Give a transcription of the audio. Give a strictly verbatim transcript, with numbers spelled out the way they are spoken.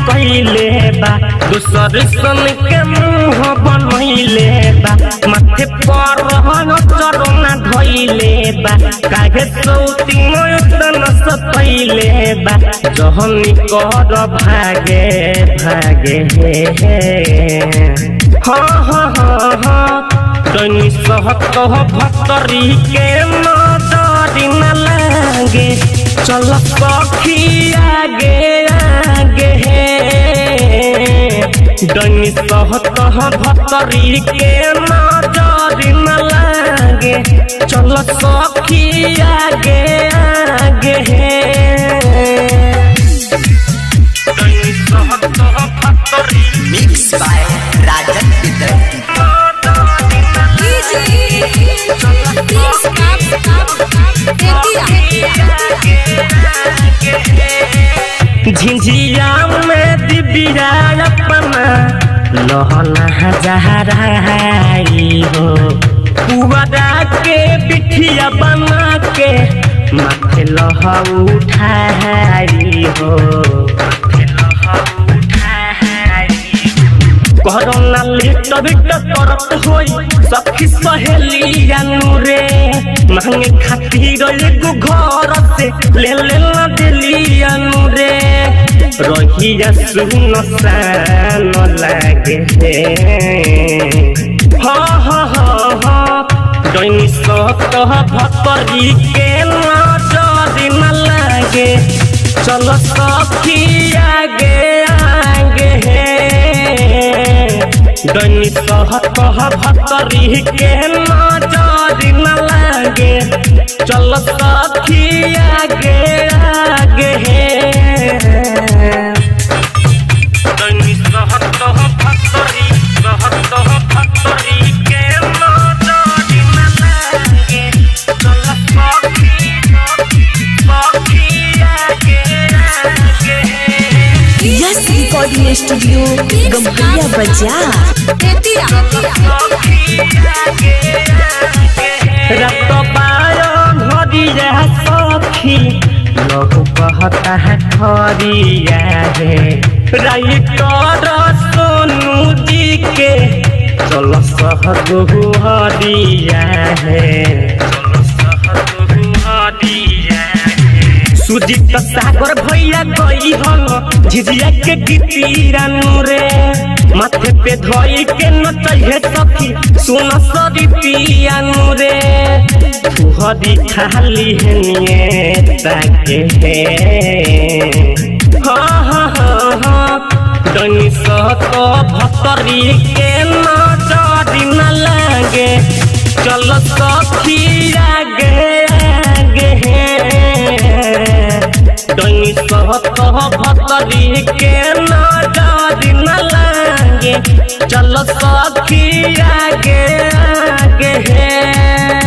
कइले बा दूसर सन के मुंह बनइले बा माथे पर चरना धइले बा काहे सौती मोयतन सतइले बा जहनी कर भागे भागे हे हाँ हाँ हाँ हाँ तनी सहत भक्तरी के नजरी न लागे चल सखी आगे आगे डनी सहत भक्तरी के नजरी न लागे चल सखी आगे आगे डनी सहत भक्तरी मिक्स बाय राजन विद्यार्थी झिझिया में दिबिया अपना लहना जहराई हो पुअरा के बिठिया बना के माथे लह उठाई हो कोरोना लिट बिट करत होई सखी सहेलिया रे मांगे खातिर एगो घर से ले ले ना दिलिया रे रहिया सुन सान लागे हाँ हाँ हाँ हाँ डनी सत भक्तरी के नजरी न लागे चलो सखी आगे आगे डनी सहत भक्तरी के नजरी न लागे चल सखी आगे आगे डनी सहत भक्तरी सहत भक्तरी के नजरी न लागे चल सखी सखी आगे आगे यस रिकॉर्डिंग स्टूडियो गम्हरिया बाजार रत पायो घरिया सखी लहु कहता है खरिया है राइटर सोनू जी के चल सहगु हरिया है सुजीत सागर भैया गई हम झिझिया के गीतीरा रे माथे पे धोई के नचहे सखी सुन सरी पिया रे तुहरी खाली है ताके है हाँ हाँ हाँ हाँ डनी सहत भक्तरी के नजरी न लागे चल सखी आगे आगे डनी सहत भक्तरी के नजरी न लागे चल सखी आगे आगे